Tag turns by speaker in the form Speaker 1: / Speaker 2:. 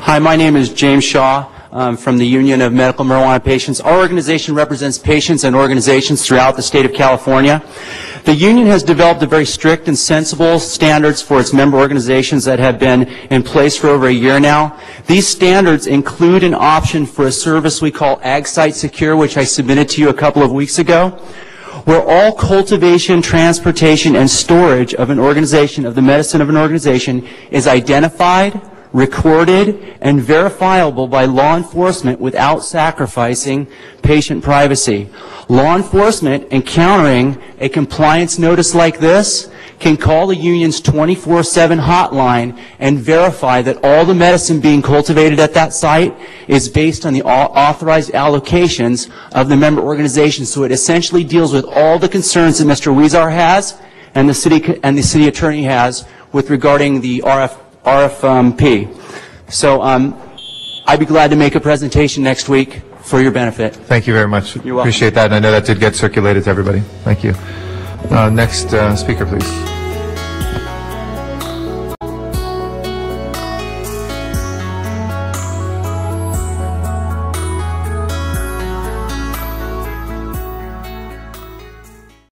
Speaker 1: Hi, my name is James Shaw from the Union of Medical Marijuana Patients. Our organization represents patients and organizations throughout the state of California. The union has developed a very strict and sensible standards for its member organizations that have been in place for over a year now. These standards include an option for a service we call AgSite Secure, which I submitted to you a couple of weeks ago, where all cultivation, transportation, and storage of an organization, of the medicine of an organization, is identified, recorded, and verifiable by law enforcement without sacrificing patient privacy. Law enforcement, encountering a compliance notice like this, can call the union's 24/7 hotline and verify that all the medicine being cultivated at that site is based on the authorized allocations of the member organization. So it essentially deals with all the concerns that Mr. Huizar has and the city attorney has with regarding the RFP. So I'd be glad to make a presentation next week for your benefit.
Speaker 2: Thank you very much.
Speaker 1: You're welcome.
Speaker 2: Appreciate that, and I know that did get circulated to everybody. Thank you. Next speaker, please.